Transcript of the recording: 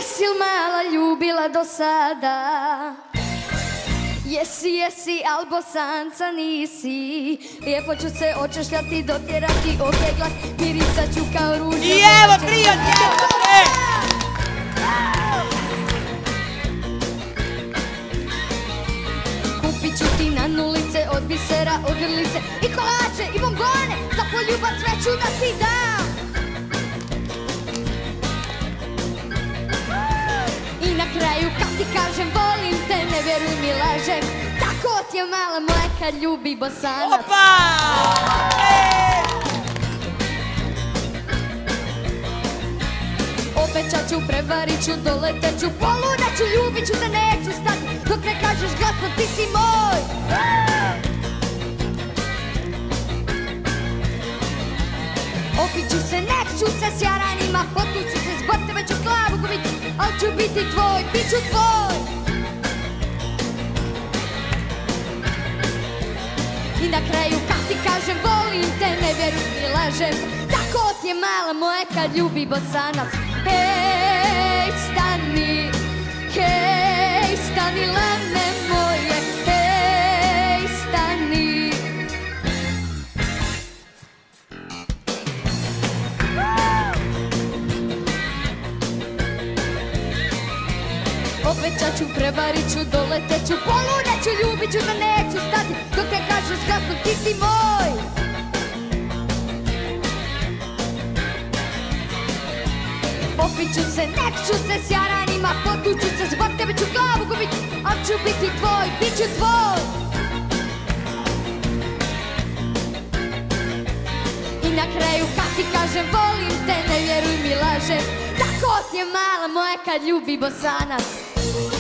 Jesi li mala ljubila do sada? Jesi, al Bosanca nisi. Lijepo ću se očešljati, dotjerati, opeglat, mirisat ću kao ruža. I evo, prijatelj, evo te! Kupit ću ti na nulice od bisera, od grlice i kolače i bombone. Za poljubac sve ću da ti dam. I na kraju kad ti kažem volim te, ne vjeruj mi lažem. Tako ti je mala moja kad ljubi Bosanac. Opa! Obećat ću, prevarit ću, doletet ću, poludat ću, ljubit ću te, neću stati dok ne kažeš glasno ti si moj. Opit ću se, neću se s jaranjima, potuću se, zbog tebe ću glavu gubiti, al ću biti tvoj, bit ću tvoj. I na kraju kad ti kažem volim te, ne vjeruj mi lažem. Tako ti je mala moja kad ljubi Bosanac. Hej, stani, lane moje, hej, stani. Obećat ću, prevarit ću, doletet ću, poludat ću, ljubit ću, da neću stati dok ne kažeš glasno ti si moj. Opit ću se, neću se s jaranjima, potuću se, zbog tebe ću glavu gubit, al ću biti tvoj, bit ću tvoj. I na kraju kad ti kažem volim te, ne vjeruj mi lažem. Tako ti je mala moja kad ljubi Bosanac.